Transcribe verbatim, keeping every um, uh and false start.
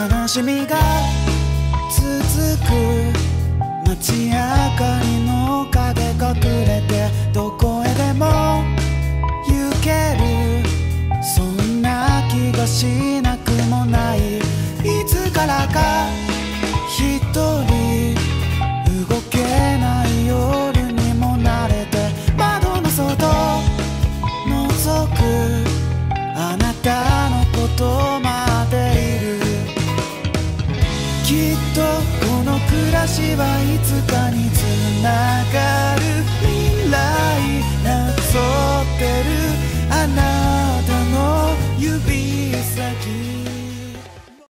悲しみが続く街明かりの影隠れてどこへでも行けるそんな気がしない